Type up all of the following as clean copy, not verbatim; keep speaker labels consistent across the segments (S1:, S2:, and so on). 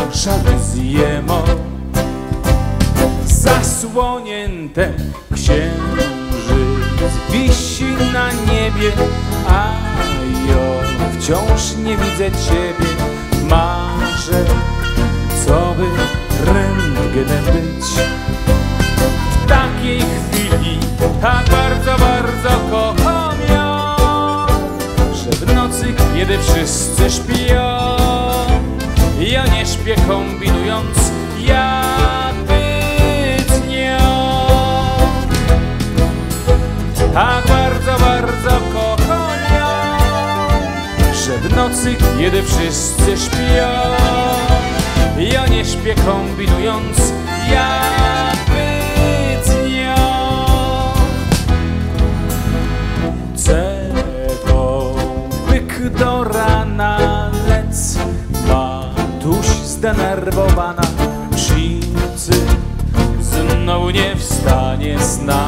S1: żaluzje mo. Zasłonięte księżyc wisi na niebie, a ja wciąż nie widzę ciebie. Marzę, co by rentgenem być. W takiej chwili tak bardzo, bardzo kocham ją, że w nocy, kiedy wszyscy śpią, ja nie śpię kombinując, jak być z nią. Tak bardzo, bardzo kocham ją, że w nocy, kiedy wszyscy śpią, ja nie śpię kombinując, jak być z nią. Cewą byk do rana lec, Matuś zdenerwowana, pszenicy znowu nie wstanie sna.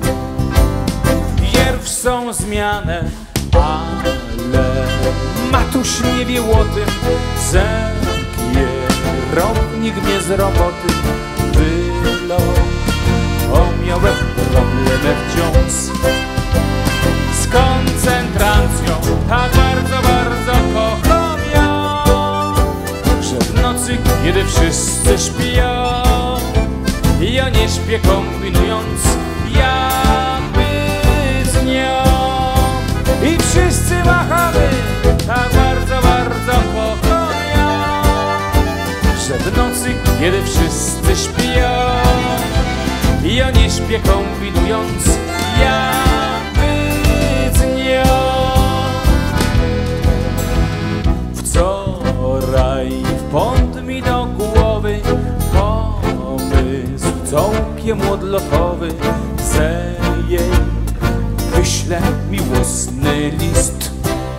S1: Wierw są zmianę, ale Matuś nie wie o tym, że kierownik mnie z roboty wylał. O, miałem problemy wciąż z koncentracją. Tak bardzo, bardzo kocham ją, że w nocy, kiedy wszyscy śpią, ja nie śpię kombinując, jak być z nią. I wszyscy machamy, tak bardzo, bardzo kocham ją, że w nocy, kiedy wszyscy śpią, ja nie śpię kombinując, jak być z nią. Wczoraj wpadł mi do głowy pomysł całkiem odlotowy, że jej wyślę miłosny list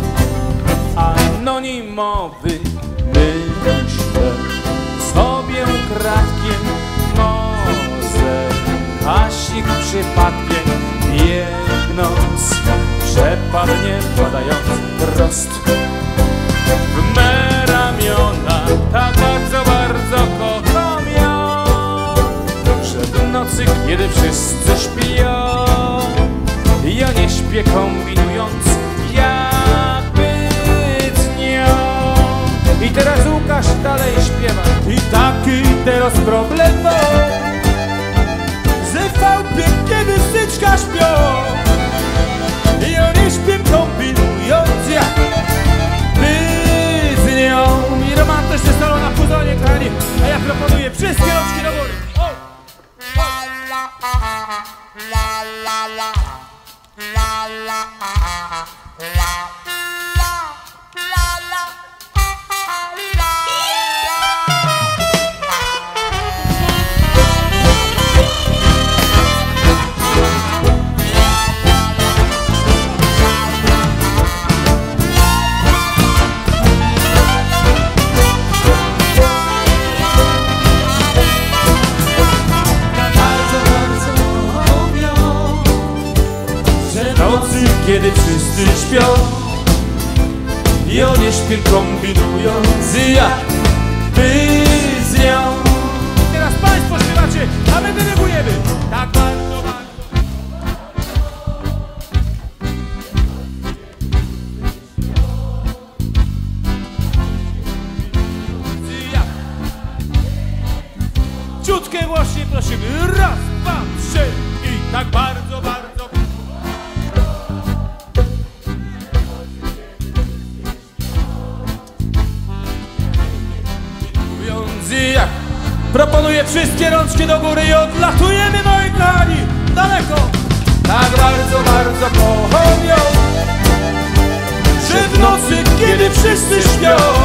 S1: anonimowy. Myślę sobie kratkiem, może Kasik przypadkiem biegnąc przepadnie, wkładając prost w me ramiona. Tak bardzo, bardzo kocham ją, że w nocy, kiedy wszyscy śpią, ja nie śpię kombinując, jak być z nią. I teraz Łukasz dalej śpiewa. I taki teraz problem, że w chałupie, kiedy styczka śpią, ja nie śpię kombinując, jak być z nią. I romantyczne solo na puzonie, kochani, a ja proponuję wszystkie rączki do góry. Kiedy wszyscy śpią, ja nie śpię kombinując, jak być z nią. Teraz państwo śpiewacie, a my dyrygujemy. Tak bardzo, bardzo. Ciutkę właśnie prosimy. Raz, dwa, trzy i tak bardzo, bardzo. Jak proponuję wszystkie rączki do góry i odlatujemy, moi kochani, daleko. Tak bardzo, bardzo kocham ją, że w nocy, kiedy wszyscy śpią,